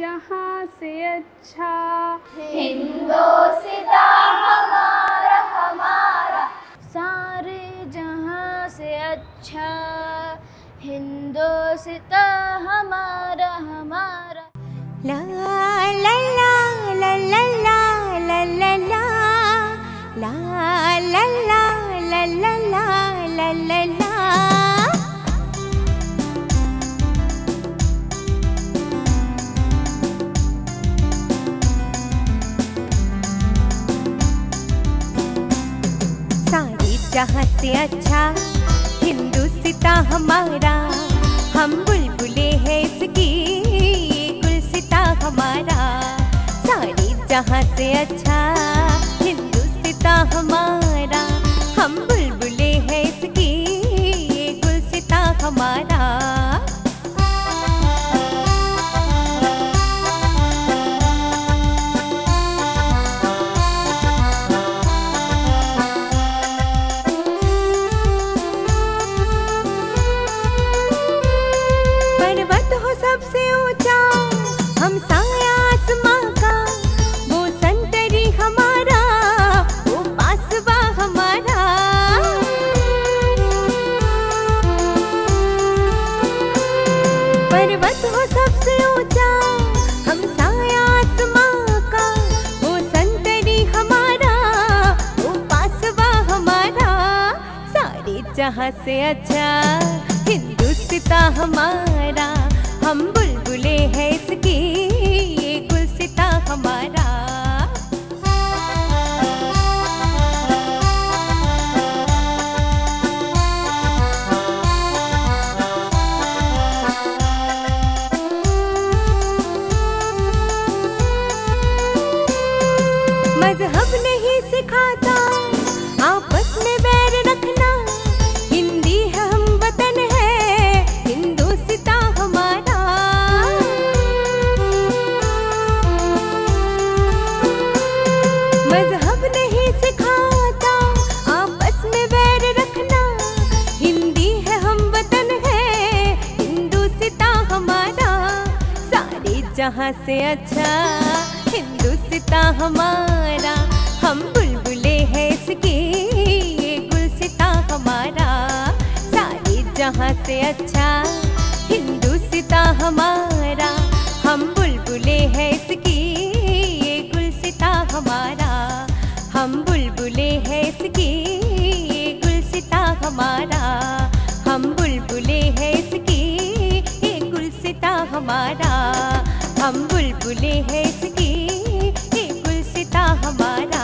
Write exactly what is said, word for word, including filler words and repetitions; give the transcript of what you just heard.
जहां से अच्छा। हिंदोस्तां हमारा हमारा, सारे जहां से अच्छा। हिंदोस्तां हमारा हमारा। ला ला ला ला ला ला ला ला ला ला ला ला ला ला ला ला ला। सारे जहां से अच्छा हिंदुस्तां हमारा, हम बुलबुले हैं इसकी गुलसिता हमारा। सारे जहां से अच्छा हिंदुस्तां हमारा, हम बुलबुले हैं इसकी गुलसिता हमारा। पर्वत हो सबसे ऊंचा, हम साया आसमां का, वो संतरी हमारा, वो पासवा हमारा। पर्वत हो सबसे ऊंचा, हम साया आसमां का, वो संतरी हमारा, वो पासवा हमारा। सारे जहां से अच्छा हिंदुस्तां हमारा, हम बुलबुले हैं इसकी गुलसिता हमारा। मजहब नहीं सिखाता आपस में बैर रखना, हिंदी है हम वतन है हिंदुस्तां हमारा। मजहब नहीं सिखाता आपस में बैर रखना, हिंदी है हम वतन है हिंदुस्तां हमारा। सारे जहां से अच्छा हिंदुस्तां हमारा, हम बुलबुले हैं इसकी गुलसिता हमारा। सारे जहां से अच्छा हिंदुस्तां हमारा, हम बुलबुले हैं इसकी गुलसिता हमारा। हम बुलबुले हैं इसकी गुलसिता हमारा, हम बुलबुले हैं इसकी गुलसिता हमारा। हम बुलबुले हैं इसकी गुलसिता हमारा।